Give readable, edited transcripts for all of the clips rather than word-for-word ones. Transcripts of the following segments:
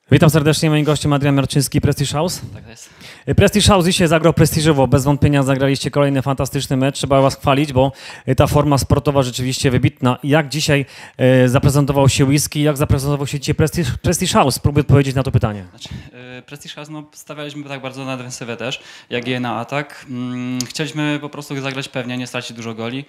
Witam serdecznie, moim gościem Adrian Marczyński, Prestige House. Tak jest. Prestige House dzisiaj zagrał prestiżowo, bez wątpienia zagraliście kolejny fantastyczny mecz, trzeba was chwalić, bo ta forma sportowa rzeczywiście wybitna. Jak dzisiaj zaprezentował się Whisky, jak zaprezentował się dzisiaj Prestige House? Spróbuj odpowiedzieć na to pytanie. Prestige House, no, stawialiśmy tak bardzo na defensywę też, jak i na atak. Chcieliśmy po prostu zagrać pewnie, nie stracić dużo goli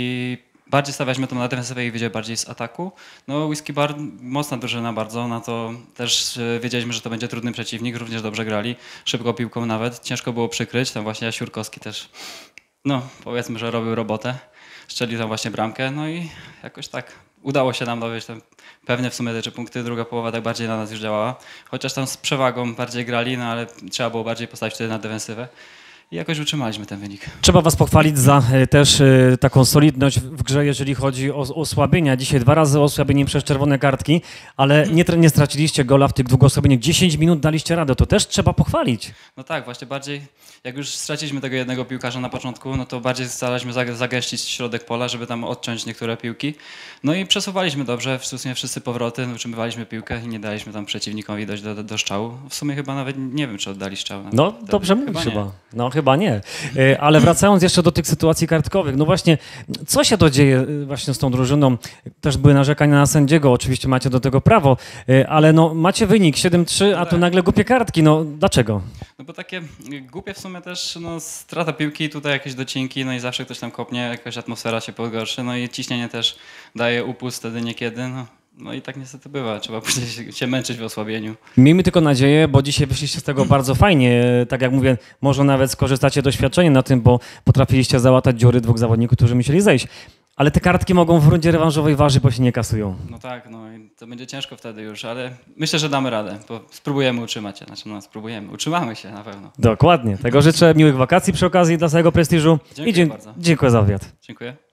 i bardziej stawialiśmy to na defensywę i wiedzieli bardziej z ataku. No Whisky Bar, mocna drużyna bardzo, na to też wiedzieliśmy, że to będzie trudny przeciwnik, również dobrze grali, szybko piłką nawet, ciężko było przykryć, tam właśnie Jasiurkowski też, no powiedzmy, że robił robotę, strzelił tam właśnie bramkę, no i jakoś tak udało się nam dowieść tam pewnie w sumie te 3 punkty, druga połowa tak bardziej na nas już działała, chociaż tam z przewagą bardziej grali, no ale trzeba było bardziej postawić wtedy na defensywę. I jakoś utrzymaliśmy ten wynik. Trzeba was pochwalić za też taką solidność w grze, jeżeli chodzi o osłabienia. Dzisiaj 2 razy osłabienie przez czerwone kartki, ale nie straciliście gola w tych 2 osłabieniach. 10 minut daliście radę, to też trzeba pochwalić. No tak, właśnie bardziej, jak już straciliśmy tego jednego piłkarza na początku, no to bardziej staraliśmy zagęścić środek pola, żeby tam odciąć niektóre piłki. No i przesuwaliśmy dobrze, w sumie wszyscy powroty, utrzymywaliśmy piłkę i nie daliśmy tam przeciwnikowi dojść do strzału. W sumie chyba nawet nie wiem, czy oddali strzał. No dobrze mówisz chyba. No chyba nie. Ale wracając jeszcze do tych sytuacji kartkowych, no właśnie, co się to dzieje właśnie z tą drużyną? Też były narzekania na sędziego, oczywiście macie do tego prawo, ale no macie wynik 7-3, a tu nagle głupie kartki, no dlaczego? No bo takie głupie w sumie też, no strata piłki, tutaj jakieś docinki, no i zawsze ktoś tam kopnie, jakaś atmosfera się pogorszy, no i ciśnienie też daje upust wtedy niekiedy, no i tak niestety bywa, trzeba później się męczyć w osłabieniu. Miejmy tylko nadzieję, bo dzisiaj wyszliście z tego bardzo fajnie. Tak jak mówię, może nawet skorzystacie doświadczenie na tym, bo potrafiliście załatać dziury 2 zawodników, którzy musieli zejść. Ale te kartki mogą w rundzie rewanżowej ważyć, bo się nie kasują. No tak, no i to będzie ciężko wtedy już, ale myślę, że damy radę, bo spróbujemy utrzymać się, utrzymamy się na pewno. Dokładnie. Tego życzę miłych wakacji przy okazji dla całego prestiżu. Dziękuję bardzo. Dziękuję za wywiad. Dziękuję.